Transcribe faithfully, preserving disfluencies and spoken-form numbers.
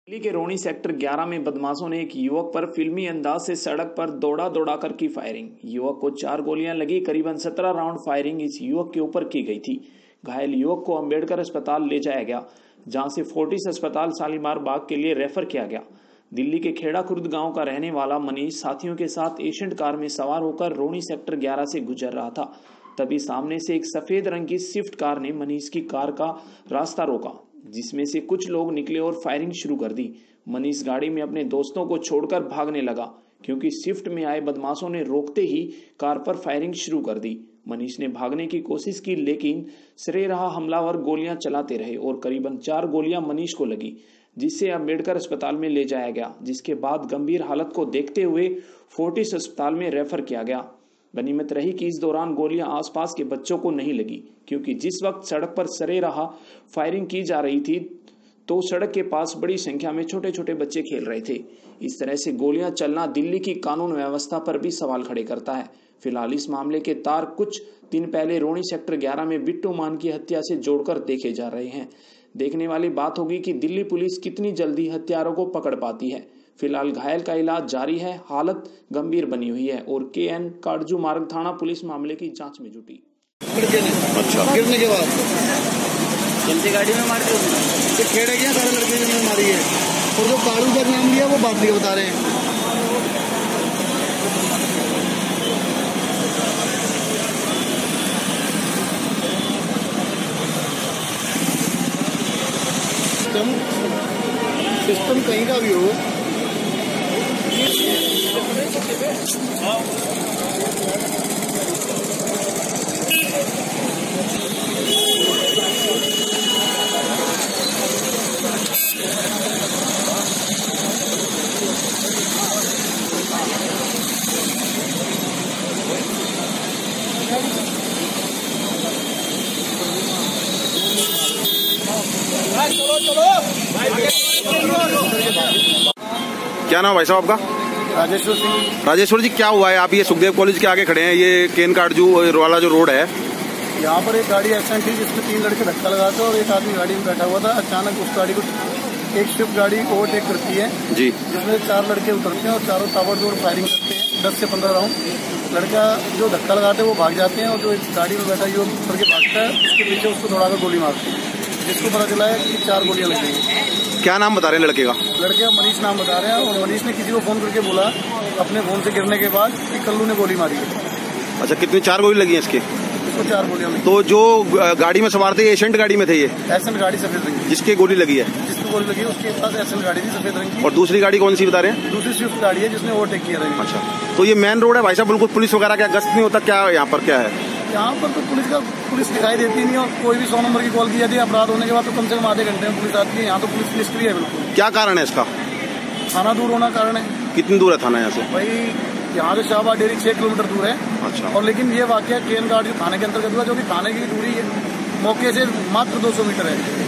दिल्ली के रोनी सेक्टर ग्यारह में बदमाशों ने एक युवक पर फिल्मी अंदाज से सड़क पर दौड़ा दौड़ा कर की फायरिंग। युवक को चार गोलियां लगी। करीबन सत्रह राउंड फायरिंग इस युवक के ऊपर की गई थी। घायल युवक को अंबेडकर अस्पताल ले जाया गया, जहां से फोर्टिस अस्पताल शालीमार बाग के लिए रेफर किया गया। दिल्ली के खेड़ा खुर्द गांव का रहने वाला मनीष साथियों के साथ एशियंट कार में सवार होकर रोनी सेक्टर ग्यारह से गुजर रहा था। तभी सामने से एक सफेद रंग की स्विफ्ट कार ने मनीष की कार का रास्ता रोका, जिसमें से कुछ लोग निकले और फायरिंग शुरू कर दी। मनीष गाड़ी में अपने दोस्तों को छोड़कर भागने लगा, क्योंकि स्विफ्ट में आए बदमाशों ने रोकते ही कार पर फायरिंग शुरू कर दी। मनीष ने भागने की कोशिश की, लेकिन सरेराह हमलावर गोलियां चलाते रहे और करीबन चार गोलियां मनीष को लगी, जिससे अंबेडकर अस्पताल में ले जाया गया, जिसके बाद गंभीर हालत को देखते हुए फोर्टिस अस्पताल में रेफर किया गया। गनीमत रही कि इस दौरान गोलियां आसपास के बच्चों को नहीं लगी, क्योंकि जिस वक्त सड़क पर सरेराह फायरिंग की जा रही थी तो सड़क के पास बड़ी संख्या में छोटे छोटे बच्चे खेल रहे थे। इस तरह से गोलियां चलना दिल्ली की कानून व्यवस्था पर भी सवाल खड़े करता है। फिलहाल इस मामले के तार कुछ दिन पहले रोनी सेक्टर ग्यारह में बिट्टू मान की हत्या से जोड़कर देखे जा रहे हैं। देखने वाली बात होगी कि दिल्ली पुलिस कितनी जल्दी हत्यारों को पकड़ पाती है। फिलहाल घायल का इलाज जारी है, हालत गंभीर बनी हुई है और के एन काटजू मार्ग थाना पुलिस मामले की जांच में जुटी। अच्छा, गिरने के बाद चलती गाड़ी में मार दी तो खेड़े गया, सारे लड़के ने मारी है। और जो कालू का नाम लिया वो बात नहीं बता रहे हैं। सिस्टम कहीं का भी हो, चलो चलो। क्या नाम भाई साहब आपका? राजेश्वर सिंह। राजेश्वर जी, क्या हुआ है? आप ये सुखदेव कॉलेज के आगे खड़े हैं, ये केन काटजू वाला जो रोड है, यहाँ पर एक गाड़ी एक्सीडेंट थी जिसमें तीन लड़के धक्का लगाते और एक आदमी गाड़ी में बैठा हुआ था। अचानक उस गाड़ी को एक स्विफ्ट गाड़ी ओवरटेक करती है जी, जिसमें चार लड़के उतरते हैं और चारों ताबड़तोड़ फायरिंग करते हैं, दस से पंद्रह राउंड। लड़का जो धक्का लगाते हैं वो भाग जाते हैं और जो गाड़ी में बैठा युवक उतर के भागता है, उसके पीछे उसको दौड़ाकर गोली मारते हैं, जिसको पता चला है कि चार गोलियां लगी हैं। क्या नाम बता रहे हैं लड़के का? लड़के का मनीष नाम बता रहे हैं और मनीष ने किसी को फोन करके बोला अपने फोन से गिरने के बाद कि कल्लू ने गोली मारी है। अच्छा, कितनी चार गोली लगी है इसके? इसको चार गोलियां लगी। तो जो गाड़ी में सवार थे, एशियंट गाड़ी में थे ये? एशियंट गाड़ी सफेद रंग की, जिसकी गोली लगी है? जिसको गोली लगी है उसके पास एशियंट गाड़ी थी सफेद रंग की। और दूसरी गाड़ी कौन सी बता रहे हैं? दूसरी स्विफ्ट गाड़ी है जिसने ओवरटेक किया है। अच्छा, तो ये मेन रोड है भाई साहब, बिल्कुल पुलिस वगैरह क्या गश्त नहीं होता क्या? यहाँ पर क्या है? यहाँ पर तो पुलिस का पुलिस दिखाई देती नहीं, और कोई भी सौ नंबर की कॉल की जाती है अपराध होने के बाद तो कम से कम आधे घंटे में पुलिस आती है। यहाँ तो पुलिस निष्क्रिय है बिल्कुल। क्या कारण है इसका? थाना दूर होना कारण है। कितनी दूर है थाना यहाँ से? भाई यहाँ से शाहबाद डेयरी छह किलोमीटर दूर है। अच्छा। और लेकिन ये वाकया केन काटजू थाने के अंतर्गत हुआ, जो कि थाने की दूरी है मौके से मात्र दो सौ मीटर है।